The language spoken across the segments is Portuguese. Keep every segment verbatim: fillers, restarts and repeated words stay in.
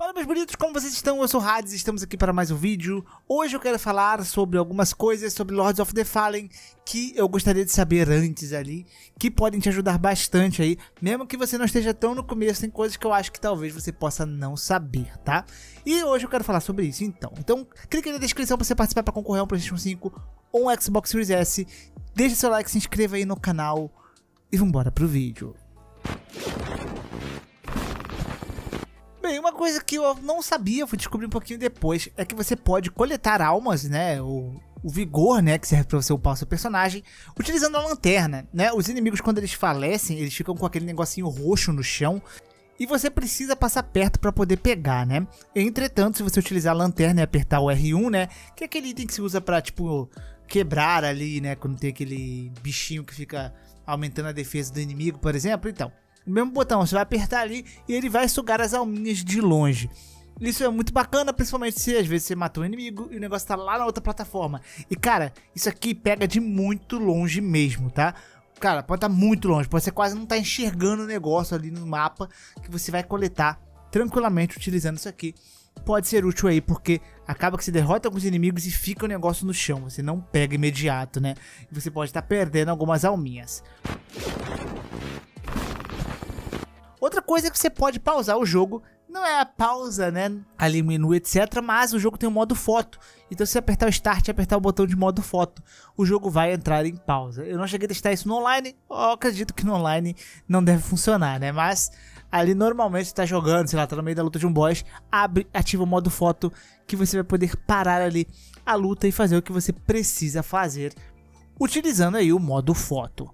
Fala, meus bonitos, como vocês estão? Eu sou o Hades e estamos aqui para mais um vídeo. Hoje eu quero falar sobre algumas coisas sobre Lords of the Fallen que eu gostaria de saber antes ali, que podem te ajudar bastante aí, mesmo que você não esteja tão no começo, tem coisas que eu acho que talvez você possa não saber, tá? E hoje eu quero falar sobre isso, então. Então, clique na descrição para você participar para concorrer a um PlayStation cinco ou um Xbox Series S. Deixa seu like, se inscreva aí no canal e vambora pro vídeo. Bem, uma coisa que eu não sabia, fui descobrir um pouquinho depois, é que você pode coletar almas, né, o, o vigor, né, que serve pra você upar o seu personagem, utilizando a lanterna, né. Os inimigos, quando eles falecem, eles ficam com aquele negocinho roxo no chão, e você precisa passar perto para poder pegar, né. Entretanto, se você utilizar a lanterna e apertar o R um, né, que é aquele item que se usa pra, tipo, quebrar ali, né, quando tem aquele bichinho que fica aumentando a defesa do inimigo, por exemplo, então... O mesmo botão, você vai apertar ali e ele vai sugar as alminhas de longe. Isso é muito bacana, principalmente se às vezes você matou um inimigo e o negócio tá lá na outra plataforma. E cara, isso aqui pega de muito longe mesmo, tá? Cara, pode estar muito longe, pode ser quase não tá enxergando o negócio ali no mapa que você vai coletar tranquilamente utilizando isso aqui. Pode ser útil aí, porque acaba que você derrota alguns inimigos e fica o negócio no chão. Você não pega imediato, né? E você pode estar perdendo algumas alminhas. Outra coisa é que você pode pausar o jogo, não é a pausa, né, ali no menu, etcétera, mas o jogo tem um modo foto, então se você apertar o Start e apertar o botão de modo foto, o jogo vai entrar em pausa. Eu não cheguei a testar isso no online, eu acredito que no online não deve funcionar, né, mas ali normalmente você tá jogando, sei lá, tá no meio da luta de um boss, abre, ativa o modo foto, que você vai poder parar ali a luta e fazer o que você precisa fazer, utilizando aí o modo foto.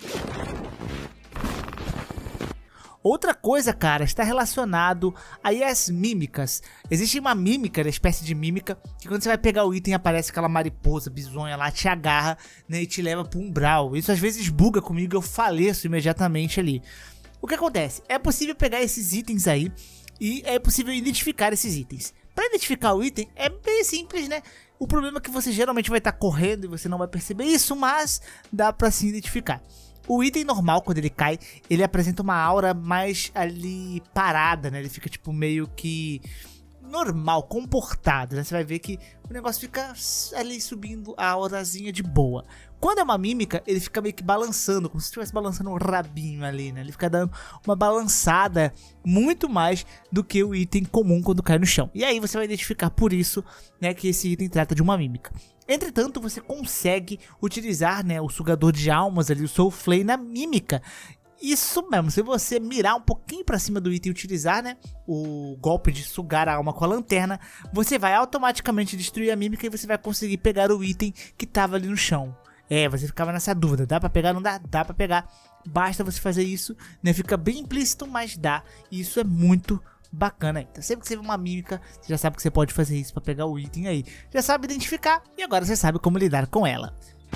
Outra coisa, cara, está relacionado aí às mímicas. Existe uma mímica, uma espécie de mímica, que quando você vai pegar o item aparece aquela mariposa bizonha lá, te agarra, né, e te leva para um umbral. Isso às vezes buga comigo, eu faleço imediatamente ali. O que acontece? É possível pegar esses itens aí e é possível identificar esses itens. Para identificar o item é bem simples, né? O problema é que você geralmente vai estar correndo e você não vai perceber isso, mas dá para se identificar. O item normal, quando ele cai, ele apresenta uma aura mais ali parada, né? Ele fica tipo meio que normal, comportado, né? Você vai ver que o negócio fica ali subindo a aurazinha de boa. Quando é uma mímica, ele fica meio que balançando, como se estivesse balançando um rabinho ali, né? Ele fica dando uma balançada muito mais do que o item comum quando cai no chão. E aí você vai identificar por isso, né, que esse item trata de uma mímica. Entretanto, você consegue utilizar, né, o sugador de almas ali, o Soul Flame na mímica. Isso mesmo, se você mirar um pouquinho pra cima do item e utilizar, né, o golpe de sugar a alma com a lanterna, você vai automaticamente destruir a mímica e você vai conseguir pegar o item que tava ali no chão. É, você ficava nessa dúvida, dá pra pegar, não dá? Dá pra pegar, basta você fazer isso, né, fica bem implícito, mas dá, e isso é muito bacana aí. Então sempre que você vê uma mímica, você já sabe que você pode fazer isso pra pegar o item aí. Já sabe identificar e agora você sabe como lidar com ela.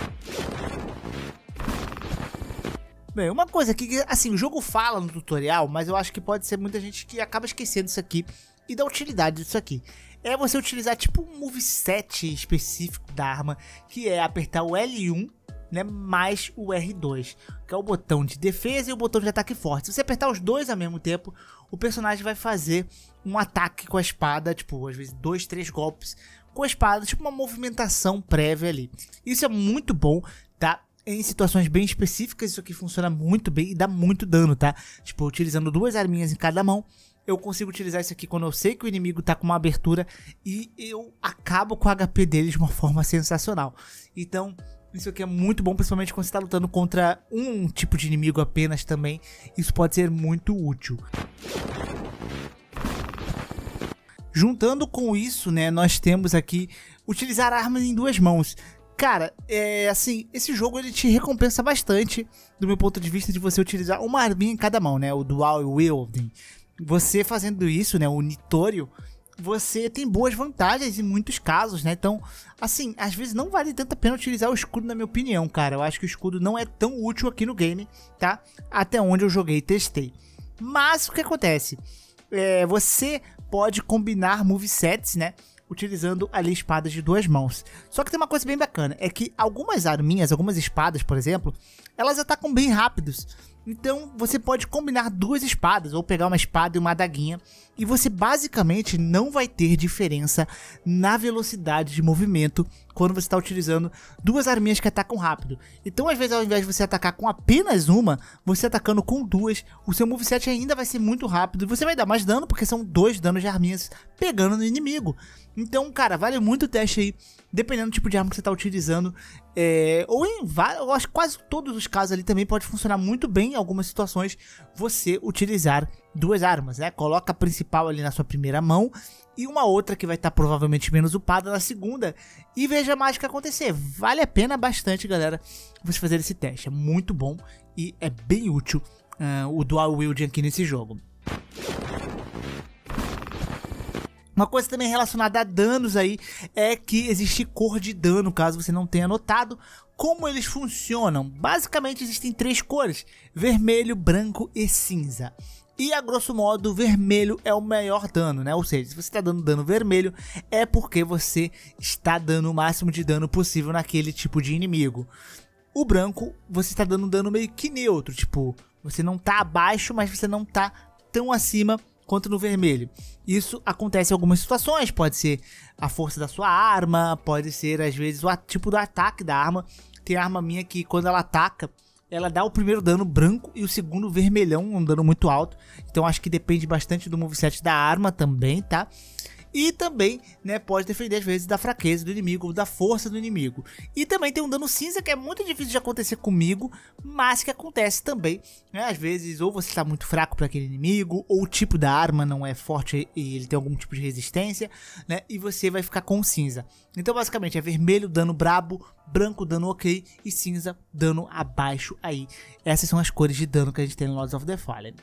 Bem, uma coisa que, assim, o jogo fala no tutorial, mas eu acho que pode ser muita gente que acaba esquecendo isso aqui e da utilidade disso aqui. É você utilizar tipo um moveset específico da arma, que é apertar o L um, né, mais o R dois, que é o botão de defesa e o botão de ataque forte. Se você apertar os dois ao mesmo tempo, o personagem vai fazer um ataque com a espada, tipo, às vezes dois, três golpes com a espada, tipo uma movimentação prévia ali. Isso é muito bom, tá? Em situações bem específicas, isso aqui funciona muito bem e dá muito dano, tá? Tipo, utilizando duas arminhas em cada mão, eu consigo utilizar isso aqui quando eu sei que o inimigo tá com uma abertura e eu acabo com o H P dele de uma forma sensacional. Então, isso aqui é muito bom, principalmente quando você tá lutando contra um tipo de inimigo apenas também. Isso pode ser muito útil. Juntando com isso, né, nós temos aqui utilizar armas em duas mãos. Cara, é assim, esse jogo ele te recompensa bastante do meu ponto de vista de você utilizar uma arminha em cada mão, né, o Dual Wielding. Você fazendo isso, né, o Nitório, você tem boas vantagens em muitos casos, né? Então, assim, às vezes não vale tanto a pena utilizar o escudo, na minha opinião, cara. Eu acho que o escudo não é tão útil aqui no game, tá? Até onde eu joguei e testei. Mas o que acontece? É, você pode combinar movesets, né? Utilizando ali espadas de duas mãos. Só que tem uma coisa bem bacana, é que algumas arminhas, algumas espadas, por exemplo, elas atacam bem rápidos. Então você pode combinar duas espadas ou pegar uma espada e uma adaguinha e você basicamente não vai ter diferença na velocidade de movimento quando você está utilizando duas arminhas que atacam rápido. Então às vezes ao invés de você atacar com apenas uma, você atacando com duas, o seu moveset ainda vai ser muito rápido e você vai dar mais dano porque são dois danos de arminhas pegando no inimigo. Então, cara, vale muito o teste aí, dependendo do tipo de arma que você está utilizando. É, ou em vários, eu acho que quase todos os casos ali também pode funcionar muito bem em algumas situações você utilizar duas armas, né? Coloca a principal ali na sua primeira mão e uma outra que vai estar tá provavelmente menos upada na segunda e veja a mágica acontecer. Vale a pena bastante, galera, você fazer esse teste. É muito bom e é bem útil uh, o dual wielding aqui nesse jogo. Uma coisa também relacionada a danos aí é que existe cor de dano, caso você não tenha notado. Como eles funcionam? Basicamente existem três cores: vermelho, branco e cinza. E a grosso modo, vermelho é o maior dano, né? Ou seja, se você está dando dano vermelho, é porque você está dando o máximo de dano possível naquele tipo de inimigo. O branco, você está dando dano meio que neutro, tipo, você não está abaixo, mas você não está tão acima quanto no vermelho. Isso acontece em algumas situações, pode ser a força da sua arma, pode ser às vezes o tipo do ataque da arma. Tem arma minha que quando ela ataca, ela dá o primeiro dano branco e o segundo vermelhão, um dano muito alto. Então acho que depende bastante do moveset da arma também, tá? E também, né, pode defender às vezes da fraqueza do inimigo ou da força do inimigo. E também tem um dano cinza que é muito difícil de acontecer comigo, mas que acontece também, né? Às vezes ou você está muito fraco para aquele inimigo, ou o tipo da arma não é forte e ele tem algum tipo de resistência, né? E você vai ficar com cinza. Então basicamente é vermelho, dano brabo, branco, dano ok, e cinza, dano abaixo aí. Essas são as cores de dano que a gente tem no Lords of the Fallen.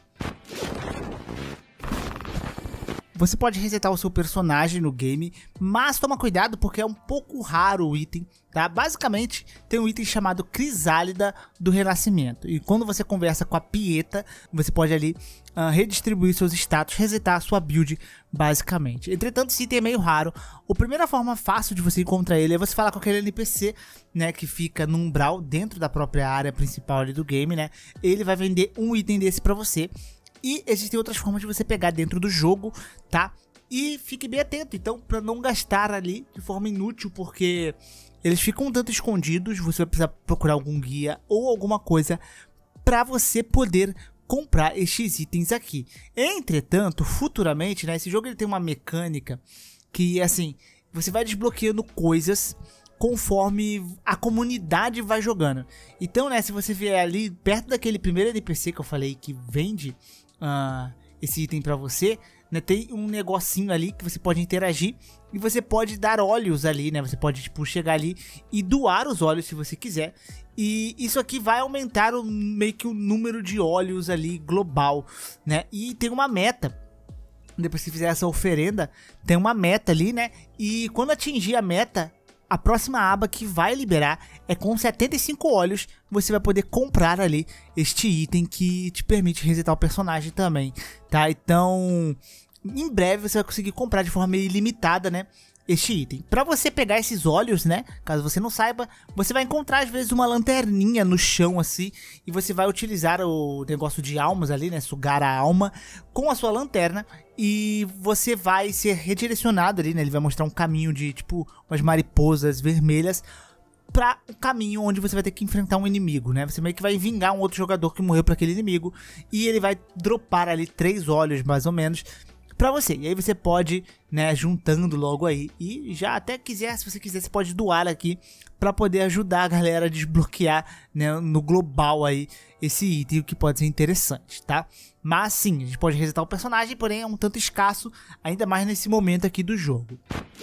Você pode resetar o seu personagem no game, mas toma cuidado porque é um pouco raro o item, tá? Basicamente, tem um item chamado Crisálida do Renascimento. E quando você conversa com a Pieta, você pode ali uh, redistribuir seus status, resetar a sua build, basicamente. Entretanto, esse item é meio raro. A primeira forma fácil de você encontrar ele é você falar com aquele N P C, né? Que fica no umbral, dentro da própria área principal ali do game, né? Ele vai vender um item desse pra você. E existem outras formas de você pegar dentro do jogo, tá? E fique bem atento, então, para não gastar ali de forma inútil, porque eles ficam um tanto escondidos. Você vai precisar procurar algum guia ou alguma coisa para você poder comprar estes itens aqui. Entretanto, futuramente, né? Esse jogo ele tem uma mecânica que, assim, você vai desbloqueando coisas conforme a comunidade vai jogando. Então, né, se você vier ali perto daquele primeiro N P C que eu falei que vende uh, esse item pra você, né, tem um negocinho ali que você pode interagir e você pode dar olhos ali, né, você pode tipo chegar ali e doar os olhos se você quiser. E isso aqui vai aumentar o, meio que o número de olhos ali global, né, e tem uma meta. Depois que fizer essa oferenda, tem uma meta ali, né, e quando atingir a meta, a próxima aba que vai liberar é com setenta e cinco olhos, você vai poder comprar ali este item que te permite resetar o personagem também, tá? Então, em breve você vai conseguir comprar de forma ilimitada, né, este item. Para você pegar esses olhos, né, caso você não saiba, você vai encontrar às vezes uma lanterninha no chão assim, e você vai utilizar o negócio de almas ali, né, sugar a alma com a sua lanterna. E você vai ser redirecionado ali, né? Ele vai mostrar um caminho de, tipo, umas mariposas vermelhas para o caminho onde você vai ter que enfrentar um inimigo, né? Você meio que vai vingar um outro jogador que morreu para aquele inimigo. E ele vai dropar ali três olhos, mais ou menos, para você. E aí você pode, né, juntando logo aí. E já até quiser, se você quiser, você pode doar aqui para poder ajudar a galera a desbloquear, né, no global aí esse item, que pode ser interessante, tá? Mas sim, a gente pode resetar o personagem, porém é um tanto escasso, ainda mais nesse momento aqui do jogo.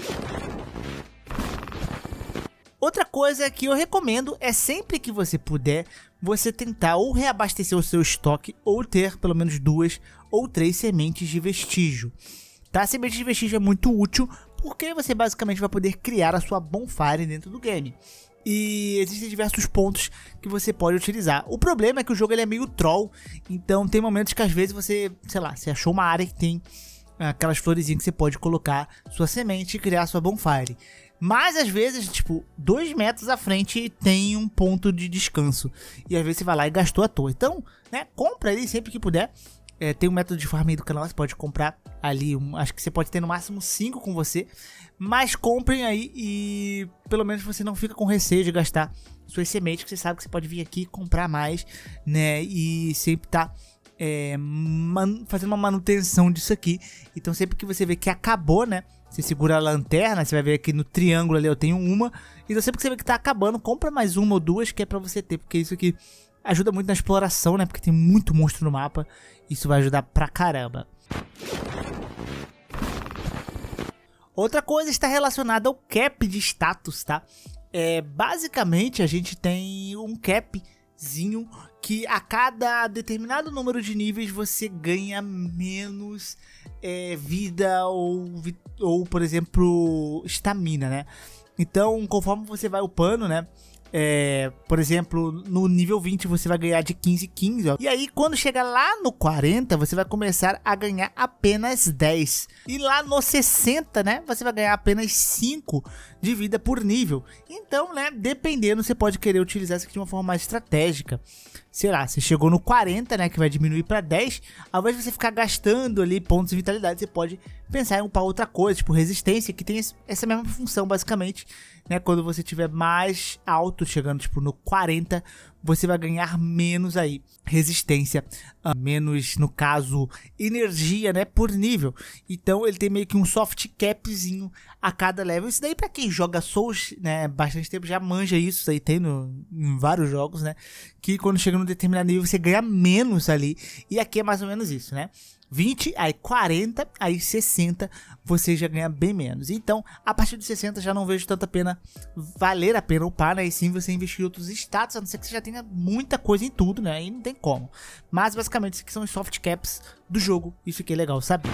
Outra coisa que eu recomendo é sempre que você puder, você tentar ou reabastecer o seu estoque ou ter pelo menos duas ou três sementes de vestígio. Tá? A semente de vestígio é muito útil porque você basicamente vai poder criar a sua bonfire dentro do game. E existem diversos pontos que você pode utilizar. O problema é que o jogo ele é meio troll, então tem momentos que às vezes você, sei lá, você achou uma área que tem aquelas florezinhas que você pode colocar sua semente e criar sua bonfire. Mas às vezes, tipo, dois metros à frente tem um ponto de descanso. E às vezes você vai lá e gastou à toa. Então, né, compra ali sempre que puder. É, tem um método de farm aí do canal, você pode comprar ali, um, acho que você pode ter no máximo cinco com você. Mas comprem aí e pelo menos você não fica com receio de gastar suas sementes, que você sabe que você pode vir aqui comprar mais, né, e sempre tá é, man, fazendo uma manutenção disso aqui. Então sempre que você vê que acabou, né, você segura a lanterna, você vai ver aqui no triângulo ali eu tenho uma. Então sempre que você vê que tá acabando, compra mais uma ou duas que é pra você ter, porque isso aqui ajuda muito na exploração, né, porque tem muito monstro no mapa. Isso vai ajudar pra caramba. Outra coisa está relacionada ao cap de status, tá? É, basicamente a gente tem um capzinho que a cada determinado número de níveis você ganha menos é, vida ou, ou, por exemplo, estamina, né? Então, conforme você vai upando, né? É, por exemplo, no nível vinte você vai ganhar de quinze em quinze, ó. E aí quando chegar lá no quarenta você vai começar a ganhar apenas dez. E lá no sessenta, né, você vai ganhar apenas cinco de vida por nível. Então, né, dependendo, você pode querer utilizar isso aqui de uma forma mais estratégica. Sei lá, você chegou no quarenta, né, que vai diminuir para dez. Ao invés de você ficar gastando ali pontos de vitalidade, você pode pensar em upar outra coisa, tipo resistência, que tem essa mesma função basicamente, né? Quando você tiver mais alto, chegando tipo no quarenta, você vai ganhar menos aí resistência, uh, menos no caso energia, né, por nível. Então ele tem meio que um soft capzinho a cada level. Isso daí pra quem joga Souls, né, bastante tempo já manja isso, isso aí tem no, em vários jogos, né, que quando chega num determinado nível você ganha menos ali. E aqui é mais ou menos isso, né? vinte, aí quarenta, aí sessenta, você já ganha bem menos. Então, a partir dos sessenta já não vejo tanta pena, valer a pena upar, né? E sim você investir em outros status, a não ser que você já tenha muita coisa em tudo, né? Aí não tem como. Mas, basicamente, isso aqui são os soft caps do jogo. Isso aqui é legal saber.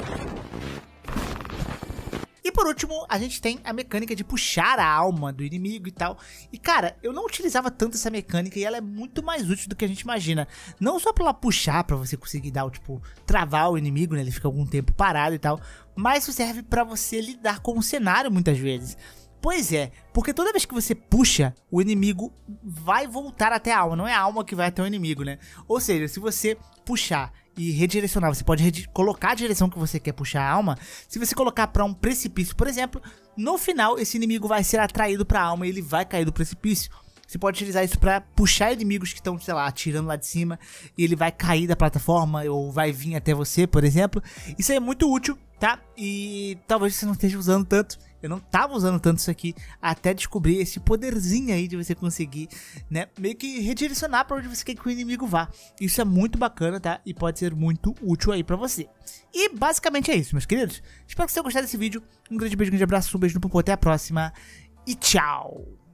E por último, a gente tem a mecânica de puxar a alma do inimigo e tal. E cara, eu não utilizava tanto essa mecânica e ela é muito mais útil do que a gente imagina. Não só pra ela puxar, pra você conseguir dar o tipo, travar o inimigo, né? Ele fica algum tempo parado e tal. Mas isso serve pra você lidar com o cenário muitas vezes. Pois é, porque toda vez que você puxa, o inimigo vai voltar até a alma, não é a alma que vai até o inimigo, né? Ou seja, se você puxar e redirecionar, você pode colocar a direção que você quer puxar a alma. Se você colocar para um precipício, por exemplo, no final esse inimigo vai ser atraído para a alma e ele vai cair do precipício. Você pode utilizar isso para puxar inimigos que estão, sei lá, atirando lá de cima e ele vai cair da plataforma ou vai vir até você, por exemplo. Isso aí é muito útil, tá? E talvez você não esteja usando tanto. Eu não tava usando tanto isso aqui até descobrir esse poderzinho aí de você conseguir, né, meio que redirecionar para onde você quer que o inimigo vá. Isso é muito bacana, tá? E pode ser muito útil aí para você. E basicamente é isso, meus queridos. Espero que você tenha gostado desse vídeo. Um grande beijo, um grande abraço, um beijo no popô, até a próxima e tchau!